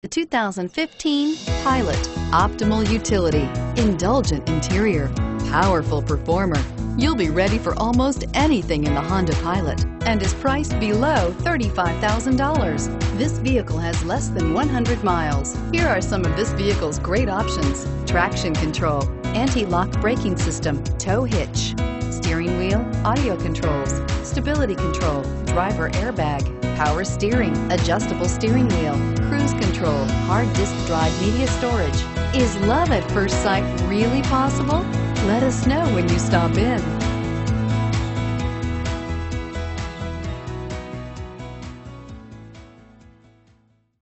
The 2015 Pilot. Optimal utility, indulgent interior, powerful performer. You'll be ready for almost anything in the Honda Pilot and is priced below $35,000. This vehicle has less than 100 miles. Here are some of this vehicle's great options: traction control, anti-lock braking system, tow hitch, steering wheel audio controls, stability control, driver airbag, power steering, adjustable steering wheel, cruise control, hard disk drive media storage. Is love at first sight really possible? Let us know when you stop in.